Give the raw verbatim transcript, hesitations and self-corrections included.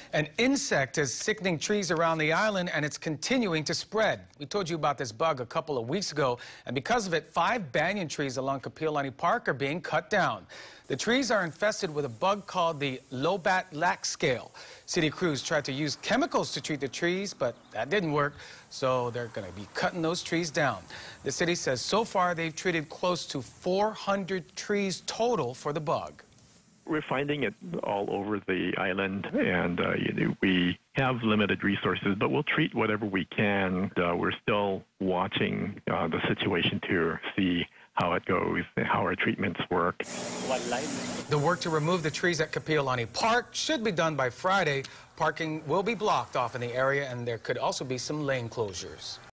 An insect is sickening trees around the island, and it's continuing to spread. We told you about this bug a couple of weeks ago, and because of it, five banyan trees along Kapiolani Park are being cut down. The trees are infested with a bug called the lobat lax scale. City crews tried to use chemicals to treat the trees, but that didn't work, so they're going to be cutting those trees down. The city says so far they've treated close to four hundred trees total for the bug. We're finding it all over the island, and uh, you know, we have limited resources, but we'll treat whatever we can. Uh, we're still watching uh, the situation to see how it goes, how our treatments work. The work to remove the trees at Kapiolani Park should be done by Friday. Parking will be blocked off in the area, and there could also be some lane closures.